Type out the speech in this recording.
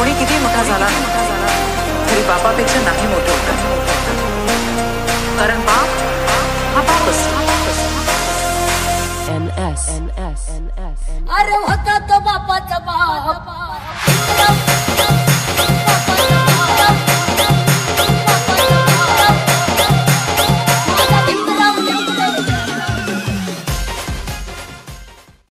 कोणी किती मोठा झाला तरी बापापेक्षा नाही मोठं होतं, कारण बाप हा बाप असतो. अरे होता तो बापाचा बाप